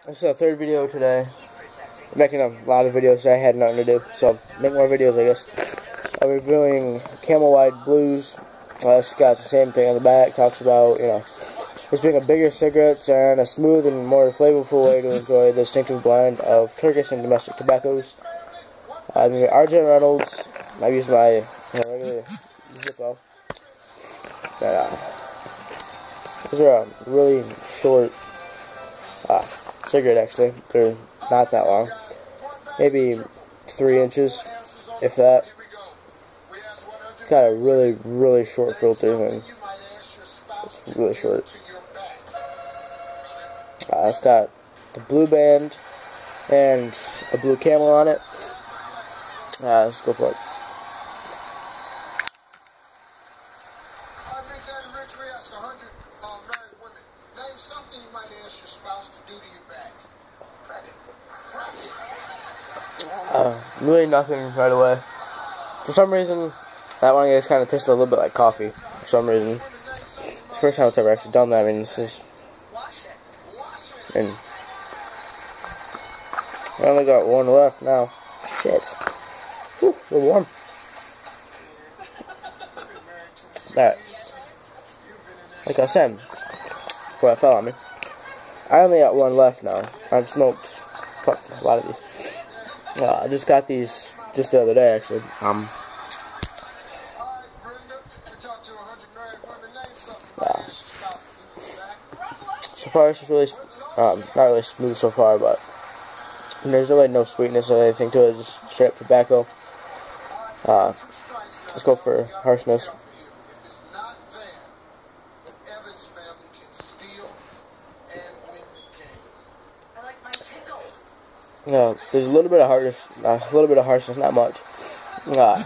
This is the third video today. I'm making a lot of videos today. I had nothing to do, so make more videos, I guess. I'm reviewing Camel White Blues. It's got the same thing on the back. Talks about, this being a bigger cigarettes and a smooth and more flavorful way to enjoy the distinctive blend of Turkish and domestic tobaccos. I'm Arjen Reynolds. I use my regular Zippo. These are a really short cigarette, actually. They're not that long. Maybe 3 inches, if that. It's got a really, really short filter, and it's really short. It's got the blue band and a blue camel on it. Let's go for it. Really nothing right away. For some reason, that one guys kind of tasted a little bit like coffee. For some reason, it's the first time it's ever actually done that. I mean, this is, and I only got one left now. Shit. Whew, a little warm. Alright. Like I said, before that fell on me, I only got one left now. I've smoked a lot of these. I just got these just the other day, actually. So far, it's just really, not really smooth so far, but there's really no sweetness or anything to it. It's just straight up tobacco. Let's go for harshness. There's a little bit of harshness, not much. Yeah,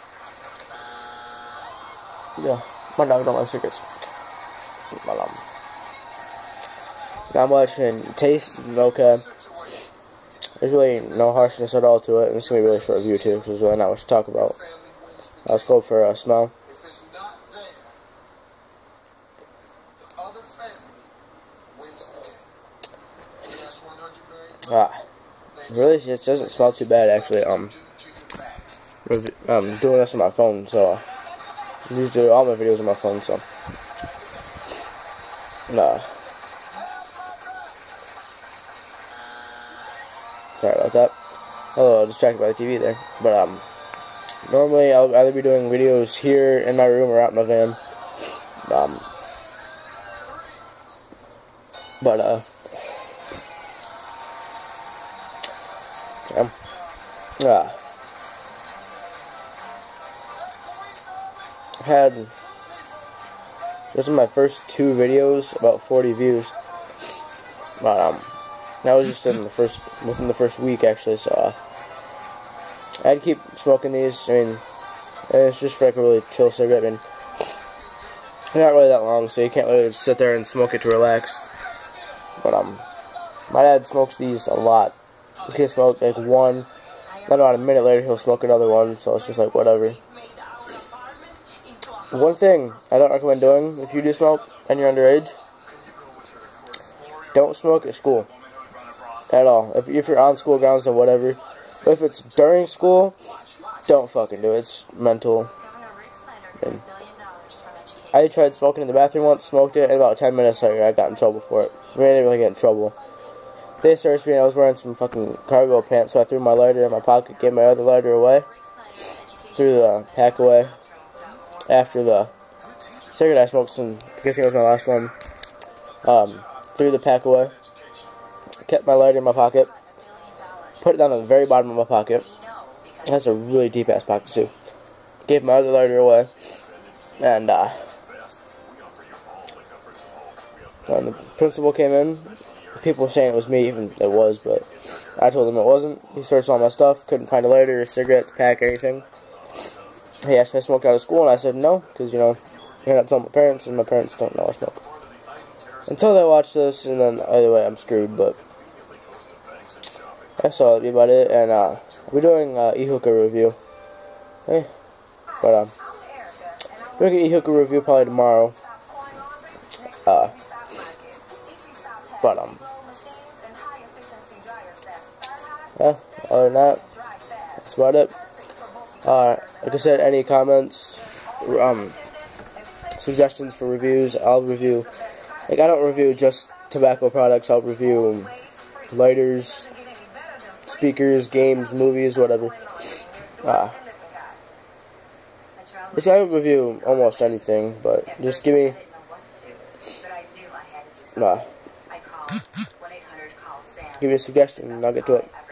my dog don't like cigarettes. But, not much in taste, okay. There's really no harshness at all to it, and this is going to be a really short review too, because there's really not much to talk about. Let's go for a smell. Really, it doesn't smell too bad, actually. I'm doing this on my phone, so I usually do all my videos on my phone, so sorry about that. A little distracted by the TV there, but normally I'll either be doing videos here in my room or out in my van. This is my first 2 videos, about 40 views. But that was just within the first week, actually. So I had to keep smoking these. I mean, it's just for like a really chill cigarette. I mean, they're not really that long, so you can't really just sit there and smoke it to relax. But my dad smokes these a lot. He'll smoke like one, then about a minute later he'll smoke another one. So it's just like whatever. One thing I don't recommend doing if you do smoke and you're underage, don't smoke at school at all. If you're on school grounds, then whatever. But if it's during school, don't fucking do it. It's mental. And I tried smoking in the bathroom once, smoked it, and about 10 minutes later I got in trouble for it. I mean, I didn't really get in trouble. They searched me and I was wearing some fucking cargo pants, so I threw my lighter in my pocket, gave my other lighter away, threw the pack away. After the cigarette I smoked, I guess it was my last one, threw the pack away, kept my lighter in my pocket, put it down at the very bottom of my pocket. That's a really deep ass pocket too. Gave my other lighter away, and when the principal came in, people were saying it was me, even it was, but I told him it wasn't. He searched all my stuff, couldn't find a lighter, a cigarette, pack, anything. He asked me if I smoked out of school, and I said no, because, I ended up telling my parents, and my parents don't know I smoke. Until they watch this, and then either way, I'm screwed, but that's all that'll be about it, and we're doing e-hookah review. Hey, but we're gonna get e-hookah review probably tomorrow. Yeah, other than that, that's about it. Like I said, any comments, suggestions for reviews, I'll review. Like, I don't review just tobacco products, I'll review lighters, speakers, games, movies, whatever. I review almost anything, but just give me give me a suggestion and I'll get to it.